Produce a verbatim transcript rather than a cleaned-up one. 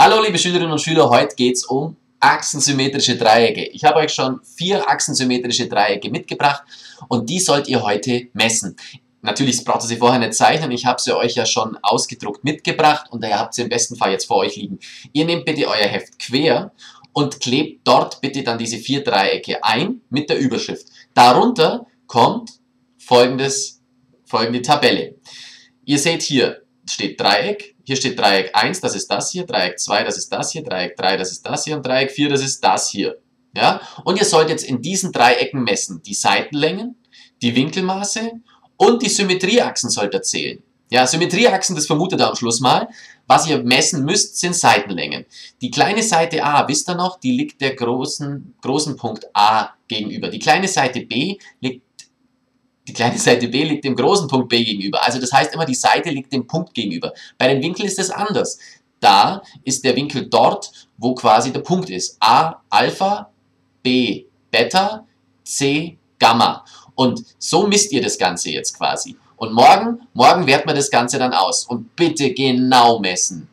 Hallo liebe Schülerinnen und Schüler, heute geht es um achsensymmetrische Dreiecke. Ich habe euch schon vier achsensymmetrische Dreiecke mitgebracht und die sollt ihr heute messen. Natürlich braucht ihr sie vorher nicht zeichnen, ich habe sie euch ja schon ausgedruckt mitgebracht und ihr habt sie im besten Fall jetzt vor euch liegen. Ihr nehmt bitte euer Heft quer und klebt dort bitte dann diese vier Dreiecke ein mit der Überschrift. Darunter kommt folgendes, folgende Tabelle. Ihr seht hier steht Dreieck, hier steht Dreieck eins, das ist das hier, Dreieck zwei, das ist das hier, Dreieck drei, das ist das hier und Dreieck vier, das ist das hier. Ja? Und ihr sollt jetzt in diesen Dreiecken messen die Seitenlängen, die Winkelmaße und die Symmetrieachsen sollt ihr zählen. Ja, Symmetrieachsen, das vermutet ihr am Schluss mal. Was ihr messen müsst, sind Seitenlängen. Die kleine Seite A, wisst ihr noch, die liegt der großen, großen Punkt A gegenüber. Die kleine Seite B liegt Die kleine Seite B liegt dem großen Punkt B gegenüber. Also das heißt immer, die Seite liegt dem Punkt gegenüber. Bei den Winkeln ist es anders. Da ist der Winkel dort, wo quasi der Punkt ist. A, Alpha, B, Beta, C, Gamma. Und so misst ihr das Ganze jetzt quasi. Und morgen, morgen werten wir das Ganze dann aus. Und bitte genau messen.